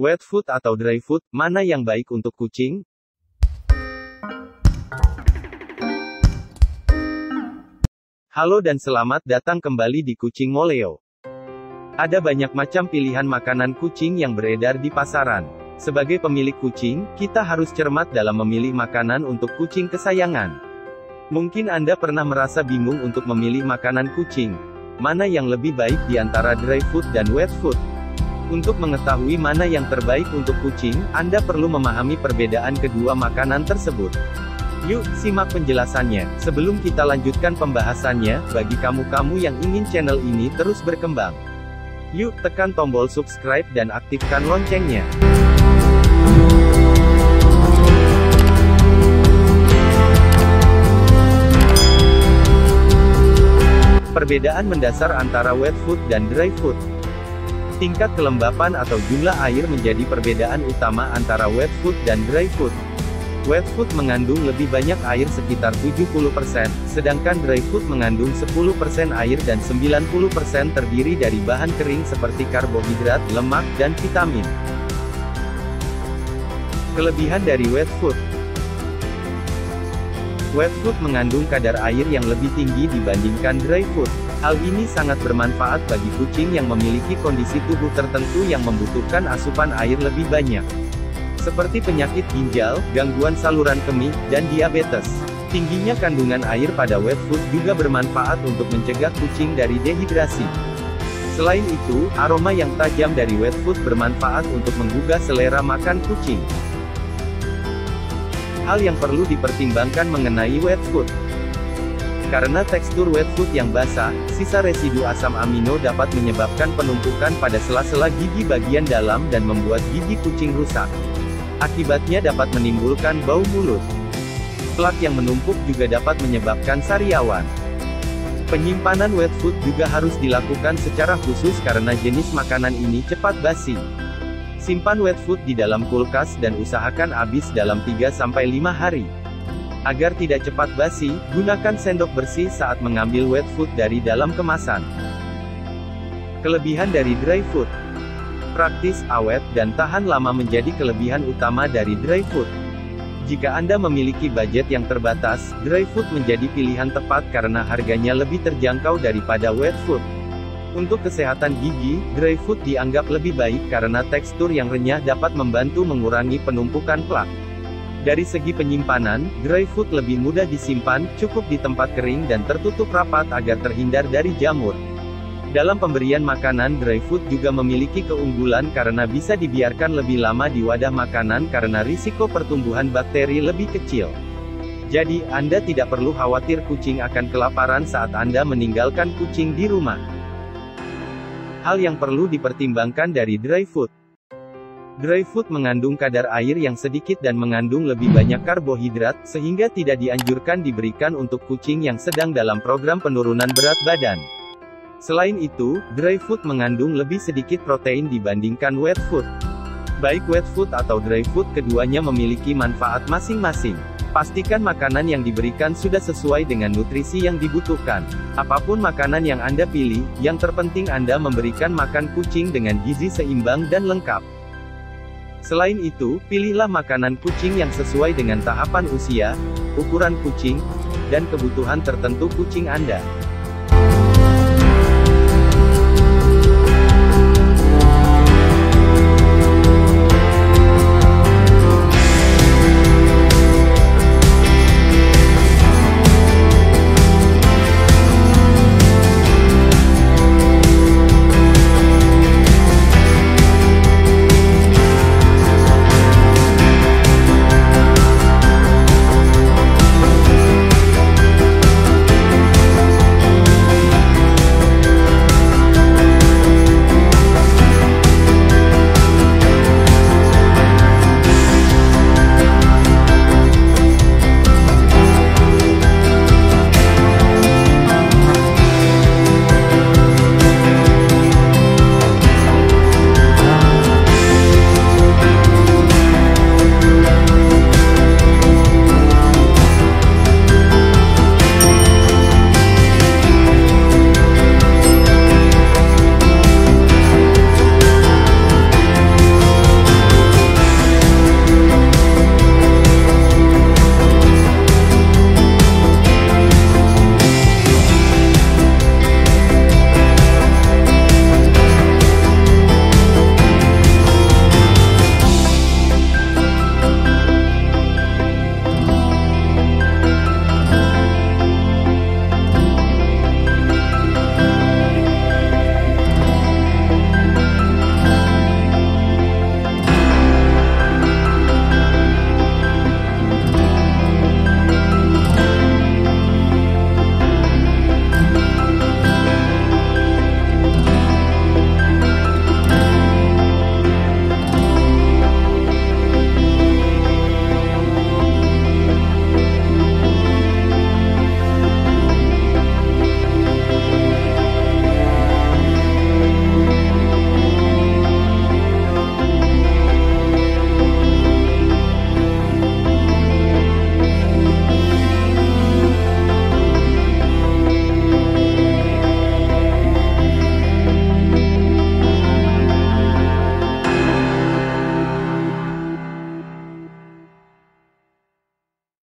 Wet food atau dry food, mana yang baik untuk kucing? Halo dan selamat datang kembali di Kucing Moleo. Ada banyak macam pilihan makanan kucing yang beredar di pasaran. Sebagai pemilik kucing, kita harus cermat dalam memilih makanan untuk kucing kesayangan. Mungkin Anda pernah merasa bingung untuk memilih makanan kucing. Mana yang lebih baik di antara dry food dan wet food? Untuk mengetahui mana yang terbaik untuk kucing, Anda perlu memahami perbedaan kedua makanan tersebut. Yuk, simak penjelasannya. Sebelum kita lanjutkan pembahasannya, bagi kamu-kamu yang ingin channel ini terus berkembang, yuk tekan tombol subscribe dan aktifkan loncengnya. Perbedaan mendasar antara wet food dan dry food. Tingkat kelembapan atau jumlah air menjadi perbedaan utama antara wet food dan dry food. Wet food mengandung lebih banyak air sekitar 70%, sedangkan dry food mengandung 10% air dan 90% terdiri dari bahan kering seperti karbohidrat, lemak, dan vitamin. Kelebihan dari wet food. Wet food mengandung kadar air yang lebih tinggi dibandingkan dry food. Hal ini sangat bermanfaat bagi kucing yang memiliki kondisi tubuh tertentu yang membutuhkan asupan air lebih banyak, seperti penyakit ginjal, gangguan saluran kemih, dan diabetes. Tingginya kandungan air pada wet food juga bermanfaat untuk mencegah kucing dari dehidrasi. Selain itu, aroma yang tajam dari wet food bermanfaat untuk menggugah selera makan kucing. Hal yang perlu dipertimbangkan mengenai wet food. Karena tekstur wet food yang basah, sisa residu asam amino dapat menyebabkan penumpukan pada sela-sela gigi bagian dalam dan membuat gigi kucing rusak. Akibatnya dapat menimbulkan bau mulut. Plak yang menumpuk juga dapat menyebabkan sariawan. Penyimpanan wet food juga harus dilakukan secara khusus karena jenis makanan ini cepat basi. Simpan wet food di dalam kulkas dan usahakan habis dalam 3-5 hari. Agar tidak cepat basi, gunakan sendok bersih saat mengambil wet food dari dalam kemasan. Kelebihan dari dry food. Praktis, awet, dan tahan lama menjadi kelebihan utama dari dry food. Jika Anda memiliki budget yang terbatas, dry food menjadi pilihan tepat karena harganya lebih terjangkau daripada wet food. Untuk kesehatan gigi, dry food dianggap lebih baik karena tekstur yang renyah dapat membantu mengurangi penumpukan plak. Dari segi penyimpanan, dry food lebih mudah disimpan, cukup di tempat kering dan tertutup rapat agar terhindar dari jamur. Dalam pemberian makanan, dry food juga memiliki keunggulan karena bisa dibiarkan lebih lama di wadah makanan karena risiko pertumbuhan bakteri lebih kecil. Jadi, Anda tidak perlu khawatir kucing akan kelaparan saat Anda meninggalkan kucing di rumah. Hal yang perlu dipertimbangkan dari dry food. Dry food mengandung kadar air yang sedikit dan mengandung lebih banyak karbohidrat, sehingga tidak dianjurkan diberikan untuk kucing yang sedang dalam program penurunan berat badan. Selain itu, dry food mengandung lebih sedikit protein dibandingkan wet food. Baik wet food atau dry food, keduanya memiliki manfaat masing-masing. Pastikan makanan yang diberikan sudah sesuai dengan nutrisi yang dibutuhkan. Apapun makanan yang Anda pilih, yang terpenting Anda memberikan makan kucing dengan gizi seimbang dan lengkap. Selain itu, pilihlah makanan kucing yang sesuai dengan tahapan usia, ukuran kucing, dan kebutuhan tertentu kucing Anda.